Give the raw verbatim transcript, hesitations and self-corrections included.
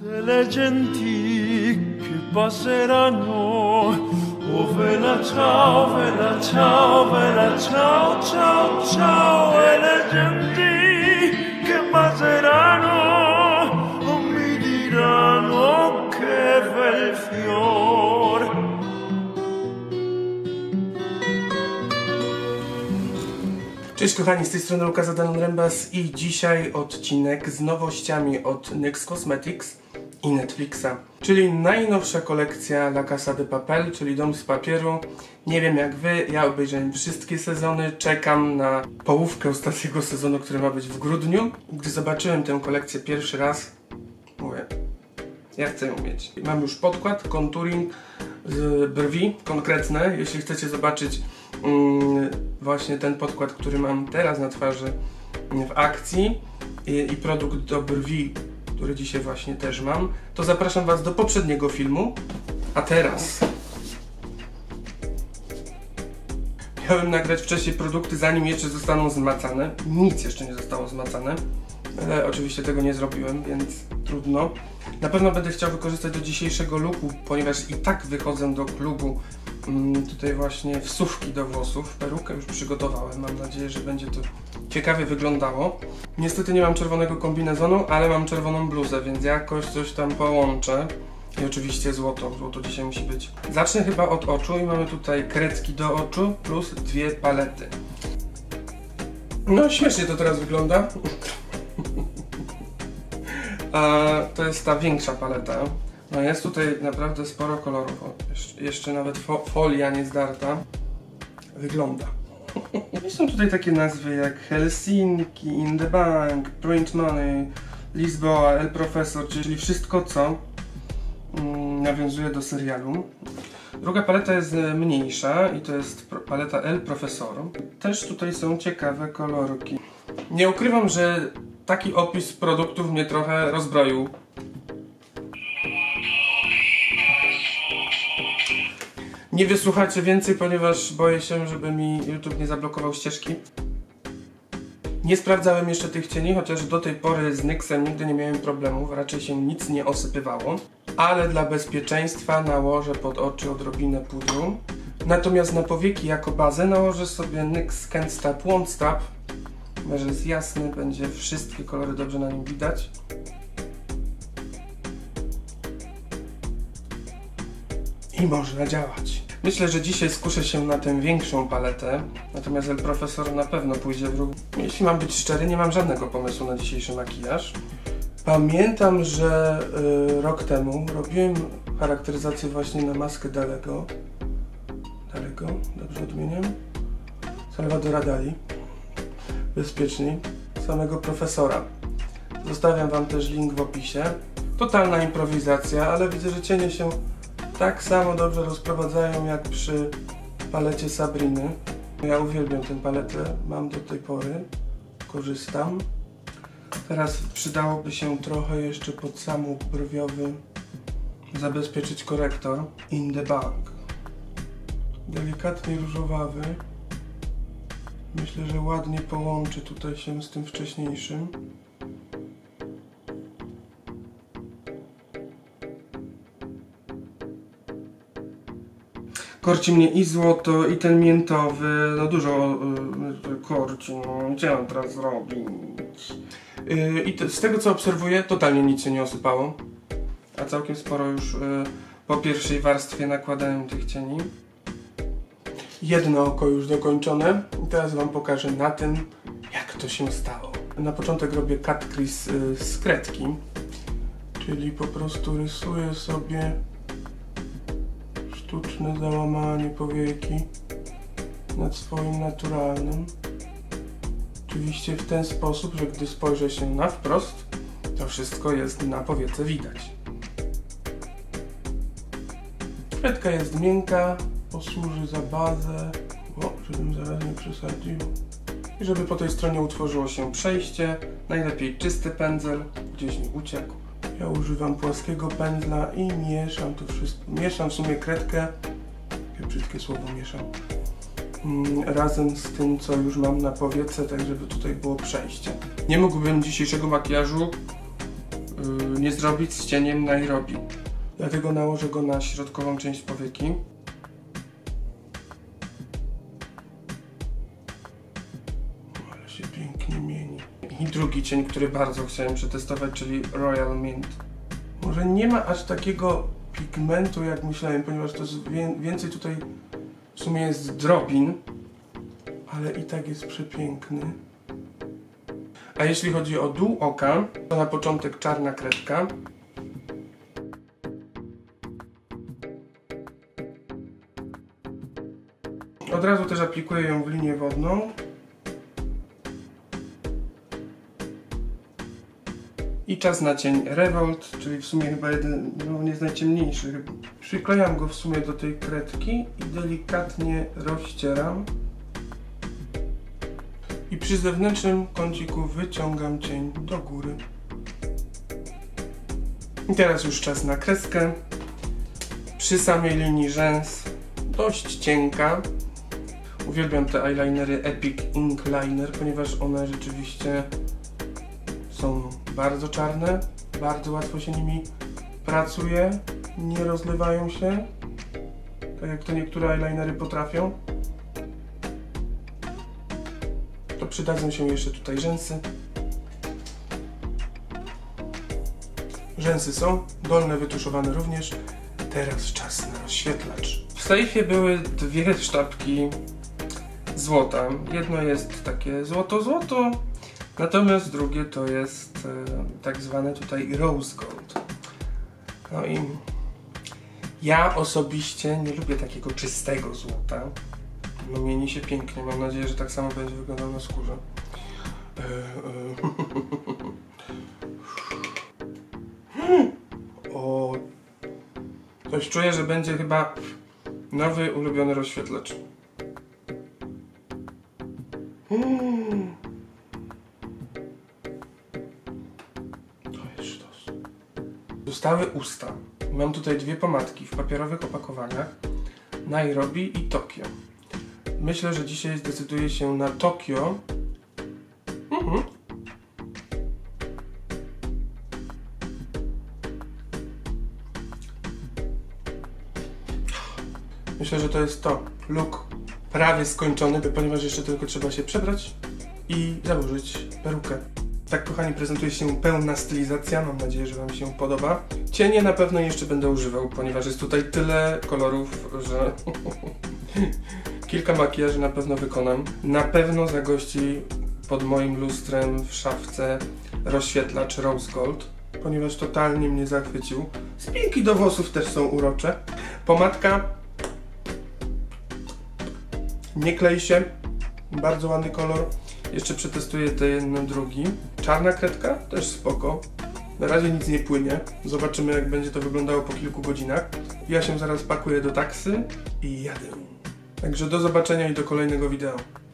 le genti che passeranno, oh vela ciao, vela ciao, vela ciao, ciao, ciao, e le genti che passeranno, oh mi diranno che bel fior. Cześć kochani, z tej strony Lukas Adanon Rembas i dzisiaj odcinek z nowościami od NYX Cosmetics i Netflixa, czyli najnowsza kolekcja La Casa de Papel, czyli Dom z papieru. Nie wiem jak wy, ja obejrzałem wszystkie sezony, czekam na połówkę ostatniego sezonu, który ma być w grudniu. Gdy zobaczyłem tę kolekcję pierwszy raz, mówię, ja chcę ją mieć. Mam już podkład, contouring z brwi konkretne, jeśli chcecie zobaczyć mm, właśnie ten podkład, który mam teraz na twarzy w akcji i, i produkt do brwi, który dzisiaj właśnie też mam, to zapraszam was do poprzedniego filmu. A teraz miałem nagrać wcześniej produkty, zanim jeszcze zostaną zmacane. Nic jeszcze nie zostało zmacane, ale oczywiście tego nie zrobiłem, więc trudno. Na pewno będę chciał wykorzystać do dzisiejszego looku, ponieważ i tak wychodzę do klubu mm, tutaj właśnie wsówki do włosów. Perukę już przygotowałem, mam nadzieję, że będzie to ciekawie wyglądało. Niestety nie mam czerwonego kombinezonu, ale mam czerwoną bluzę, więc jakoś coś tam połączę. I oczywiście złoto, złoto dzisiaj musi być. Zacznę chyba od oczu i mamy tutaj kredki do oczu plus dwie palety. No śmiesznie to teraz wygląda. A to jest ta większa paleta. No jest tutaj naprawdę sporo kolorów. O, jeszcze, jeszcze nawet fo folia nie zdarta. Wygląda. I są tutaj takie nazwy jak Helsinki, In the Bank, Print Money, Lisboa, El Professor, czyli wszystko co mm, nawiązuje do serialu. Druga paleta jest mniejsza i to jest paleta El Professor. Też tutaj są ciekawe kolorki. Nie ukrywam, że taki opis produktów mnie trochę rozbroił. Nie wysłuchacie więcej, ponieważ boję się, żeby mi YouTube nie zablokował ścieżki. Nie sprawdzałem jeszcze tych cieni, chociaż do tej pory z NYXem nigdy nie miałem problemów, raczej się nic nie osypywało. Ale dla bezpieczeństwa nałożę pod oczy odrobinę pudru. Natomiast na powieki jako bazę nałożę sobie NYX Can't Stop, Won't Stop. Że jest jasny, będzie wszystkie kolory dobrze na nim widać. I można działać. Myślę, że dzisiaj skuszę się na tę większą paletę, natomiast El Professor na pewno pójdzie w ruch. Jeśli mam być szczery, nie mam żadnego pomysłu na dzisiejszy makijaż. Pamiętam, że y, rok temu robiłem charakteryzację właśnie na maskę Dalego. Dalego? Dobrze odmieniam? Salvadora Dali. Bezpieczniej, samego profesora. Zostawiam wam też link w opisie. Totalna improwizacja, ale widzę, że cienie się tak samo dobrze rozprowadzają jak przy palecie Sabriny. Ja uwielbiam tę paletę, mam do tej pory, korzystam. Teraz przydałoby się trochę jeszcze pod samą brwiowy zabezpieczyć korektor In the Bank. Delikatnie różowawy. Myślę, że ładnie połączy tutaj się z tym wcześniejszym. Korci mnie i złoto, i ten miętowy, no dużo yy, korci, no co mam teraz zrobić? Yy, I to, z tego co obserwuję, totalnie nic się nie osypało, a całkiem sporo już yy, po pierwszej warstwie nakładałem tych cieni. Jedno oko już dokończone i teraz wam pokażę na tym, jak to się stało. Na początek robię cut crease yy, z kredki, czyli po prostu rysuję sobie sztuczne załamanie powieki nad swoim naturalnym. Oczywiście w ten sposób, że gdy spojrzę się na wprost, to wszystko jest na powiece widać. Kredka jest miękka, posłuży za bazę, o, żebym zaraz nie przesadził. I żeby po tej stronie utworzyło się przejście, najlepiej czysty pędzel, gdzieś mi uciekł. Ja używam płaskiego pędzla i mieszam to wszystko. Mieszam w sumie kredkę, jakie brzydkie słowo mieszam, razem z tym, co już mam na powiece, tak żeby tutaj było przejście. Nie mógłbym dzisiejszego makijażu yy, nie zrobić z cieniem Nairobi. Dlatego nałożę go na środkową część powieki. Ale się pięknie mieni. I drugi cień, który bardzo chciałem przetestować, czyli Royal Mint. Może nie ma aż takiego pigmentu, jak myślałem, ponieważ to jest wie więcej tutaj w sumie jest drobin, ale i tak jest przepiękny. A jeśli chodzi o dół oka, to na początek czarna kredka. Od razu też aplikuję ją w linię wodną. I czas na cień Revolt, czyli w sumie chyba jeden no, z najciemniejszych. Przyklejam go w sumie do tej kredki i delikatnie rozcieram. I przy zewnętrznym kąciku wyciągam cień do góry. I teraz już czas na kreskę. Przy samej linii rzęs dość cienka. Uwielbiam te eyelinery Epic Ink Liner, ponieważ one rzeczywiście są bardzo czarne, bardzo łatwo się nimi pracuje, nie rozlewają się, tak jak to niektóre eyelinery potrafią. To przydadzą się jeszcze tutaj rzęsy. Rzęsy są, dolne wytuszowane również. Teraz czas na rozświetlacz. W sejfie były dwie sztabki złota. Jedno jest takie złoto-złoto, natomiast drugie to jest e, tak zwane tutaj rose gold. No i ja osobiście nie lubię takiego czystego złota. No mieni się pięknie, mam nadzieję, że tak samo będzie wyglądał na skórze. E, e. O, coś czuję, że będzie chyba nowy ulubiony rozświetlacz. Hmm. To jest sztos. Zostały usta. Mam tutaj dwie pomadki w papierowych opakowaniach. Nairobi i Tokio. Myślę, że dzisiaj zdecyduję się na Tokio. Mhm. Myślę, że to jest to. Look prawie skończony, ponieważ jeszcze tylko trzeba się przebrać i założyć perukę. Tak, kochani, prezentuje się pełna stylizacja. Mam nadzieję, że Wam się podoba. Cienie na pewno jeszcze będę używał, ponieważ jest tutaj tyle kolorów, że kilka makijaży na pewno wykonam. Na pewno zagości pod moim lustrem w szafce rozświetlacz Rose Gold, ponieważ totalnie mnie zachwycił. Spinki do włosów też są urocze. Pomadka nie klei się, bardzo ładny kolor. Jeszcze przetestuję ten drugi. Czarna kredka, też spoko. Na razie nic nie płynie. Zobaczymy, jak będzie to wyglądało po kilku godzinach. Ja się zaraz pakuję do taksy i jadę. Także do zobaczenia i do kolejnego wideo.